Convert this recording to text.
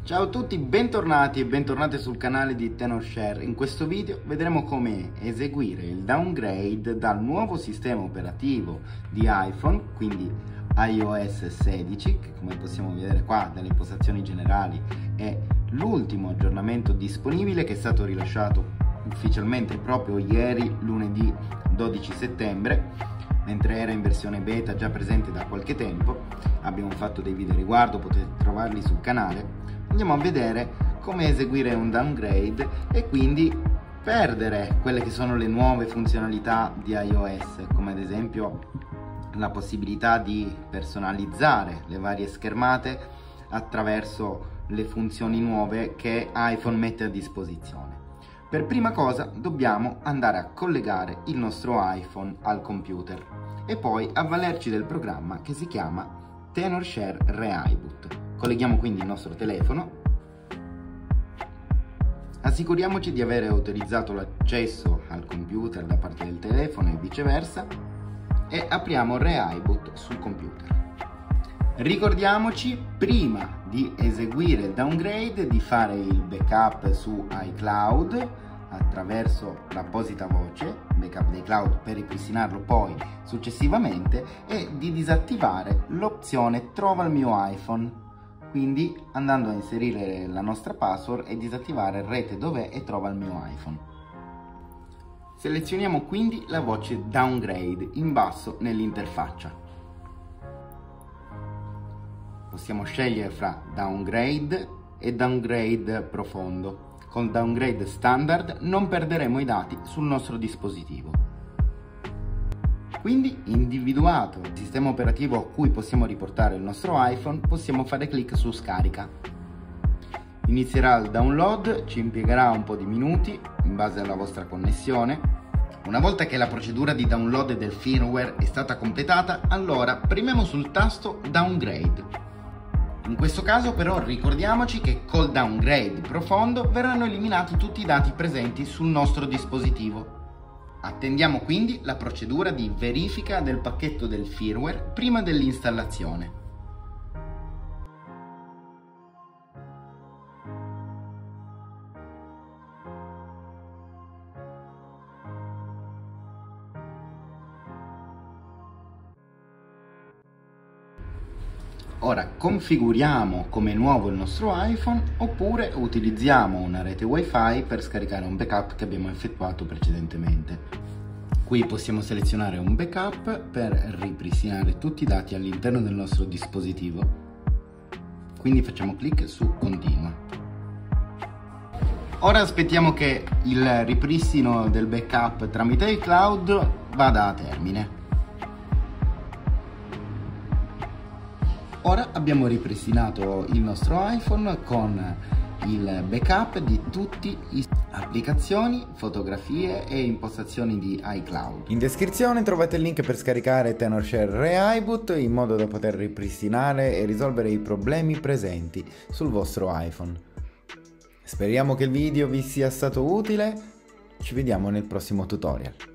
Ciao a tutti, bentornati e bentornate sul canale di Tenorshare. In questo video vedremo come eseguire il downgrade dal nuovo sistema operativo di iPhone, quindi iOS 16, che come possiamo vedere qua dalle impostazioni generali è l'ultimo aggiornamento disponibile, che è stato rilasciato ufficialmente proprio ieri, lunedì 12 settembre. Mentre era in versione beta già presente da qualche tempo. Abbiamo fatto dei video a riguardo, potete trovarli sul canale. Andiamo a vedere come eseguire un downgrade e quindi perdere quelle che sono le nuove funzionalità di iOS, come ad esempio la possibilità di personalizzare le varie schermate attraverso le funzioni nuove che iPhone mette a disposizione. Per prima cosa dobbiamo andare a collegare il nostro iPhone al computer e poi avvalerci del programma che si chiama Tenorshare Re-iBoot. Colleghiamo quindi il nostro telefono, assicuriamoci di avere autorizzato l'accesso al computer da parte del telefono e viceversa e apriamo Re-iBoot sul computer. Ricordiamoci, prima di eseguire il downgrade, di fare il backup su iCloud attraverso l'apposita voce, backup dei cloud, per ripristinarlo poi successivamente, e di disattivare l'opzione trova il mio iPhone, quindi andando a inserire la nostra password e disattivare rete dov'è e trova il mio iPhone. Selezioniamo quindi la voce downgrade in basso nell'interfaccia. Possiamo scegliere fra downgrade e downgrade profondo. Con downgrade standard non perderemo i dati sul nostro dispositivo. Quindi, individuato il sistema operativo a cui possiamo riportare il nostro iPhone, possiamo fare clic su scarica. Inizierà il download, ci impiegherà un po' di minuti in base alla vostra connessione. Una volta che la procedura di download del firmware è stata completata, allora premiamo sul tasto downgrade. In questo caso però ricordiamoci che col downgrade profondo verranno eliminati tutti i dati presenti sul nostro dispositivo. Attendiamo quindi la procedura di verifica del pacchetto del firmware prima dell'installazione. Ora configuriamo come nuovo il nostro iPhone oppure utilizziamo una rete wifi per scaricare un backup che abbiamo effettuato precedentemente. Qui possiamo selezionare un backup per ripristinare tutti i dati all'interno del nostro dispositivo. Quindi facciamo clic su continua. Ora aspettiamo che il ripristino del backup tramite iCloud vada a termine. Ora abbiamo ripristinato il nostro iPhone con il backup di tutte le applicazioni, fotografie e impostazioni di iCloud. In descrizione trovate il link per scaricare Tenorshare Re-iBoot in modo da poter ripristinare e risolvere i problemi presenti sul vostro iPhone. Speriamo che il video vi sia stato utile, ci vediamo nel prossimo tutorial.